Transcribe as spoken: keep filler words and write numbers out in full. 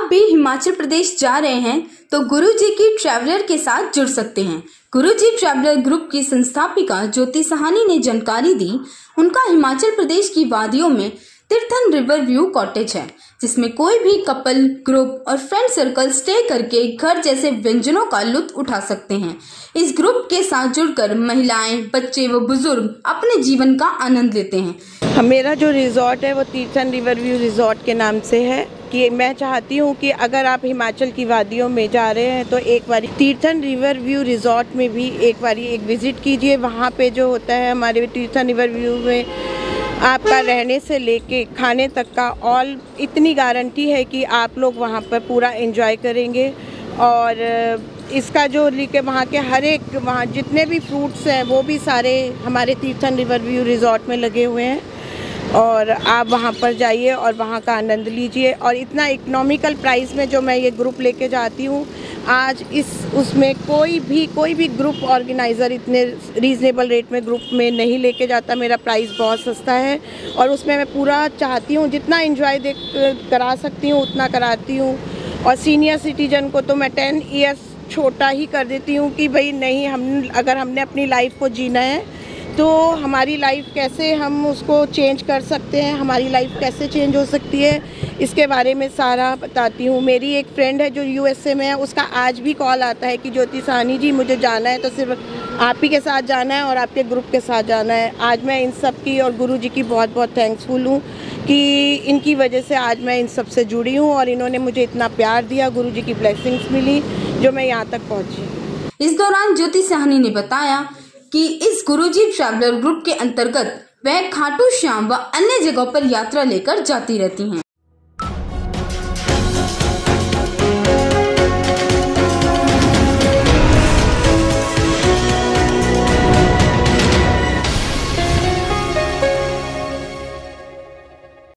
भी हिमाचल प्रदेश जा रहे हैं तो गुरुजी की ट्रैवलर के साथ जुड़ सकते हैं। गुरुजी ट्रैवलर ग्रुप की संस्थापिका ज्योति साहनी ने जानकारी दी। उनका हिमाचल प्रदेश की वादियों में तीर्थन रिवर व्यू कॉटेज है, जिसमें कोई भी कपल, ग्रुप और फ्रेंड सर्कल स्टे करके घर जैसे व्यंजनों का लुत्फ उठा सकते हैं। इस ग्रुप के साथ जुड़कर महिलाएं, बच्चे व बुजुर्ग अपने जीवन का आनंद लेते हैं। मेरा जो रिजॉर्ट है वो तीर्थन रिवर व्यू रिजॉर्ट के नाम से है कि मैं चाहती हूँ कि अगर आप हिमाचल की वादियों में जा रहे हैं तो एक बार तीर्थन रिवर व्यू रिजॉर्ट में भी एक बार एक विजिट कीजिए। वहाँ पे जो होता है हमारे तीर्थन रिवर व्यू में आपका रहने से लेके खाने तक का ऑल इतनी गारंटी है कि आप लोग वहाँ पर पूरा एंजॉय करेंगे। और इसका जो लेके वहाँ के हर एक वहाँ जितने भी फ्रूट्स हैं वो भी सारे हमारे तीर्थन रिवर व्यू रिजॉर्ट में लगे हुए हैं और आप वहाँ पर जाइए और वहाँ का आनंद लीजिए। और इतना इकोनॉमिकल प्राइस में जो मैं ये ग्रुप लेके जाती हूँ, आज इस उसमें कोई भी कोई भी ग्रुप ऑर्गेनाइज़र इतने रीज़नेबल रेट में ग्रुप में नहीं लेके जाता। मेरा प्राइस बहुत सस्ता है और उसमें मैं पूरा चाहती हूँ जितना एंजॉय देख करा सकती हूँ उतना कराती हूँ। और सीनियर सिटीजन को तो मैं टेन ईयर्स छोटा ही कर देती हूँ कि भाई नहीं, हम अगर हमने अपनी लाइफ को जीना है तो हमारी लाइफ कैसे हम उसको चेंज कर सकते हैं, हमारी लाइफ कैसे चेंज हो सकती है, इसके बारे में सारा बताती हूँ। मेरी एक फ्रेंड है जो यूएसए में है, उसका आज भी कॉल आता है कि ज्योति साहनी जी मुझे जाना है तो सिर्फ आप ही के साथ जाना है और आपके ग्रुप के साथ जाना है। आज मैं इन सब की और गुरु जी की बहुत बहुत थैंक्सफुल हूँ कि इनकी वजह से आज मैं इन सब से जुड़ी हूँ और इन्होंने मुझे इतना प्यार दिया, गुरु जी की ब्लेसिंग्स मिली जो मैं यहाँ तक पहुँची। इस दौरान ज्योति साहनी ने बताया कि इस गुरुजी ट्रैवलर ग्रुप के अंतर्गत वह खाटू श्याम व अन्य जगहों पर यात्रा लेकर जाती रहती हैं।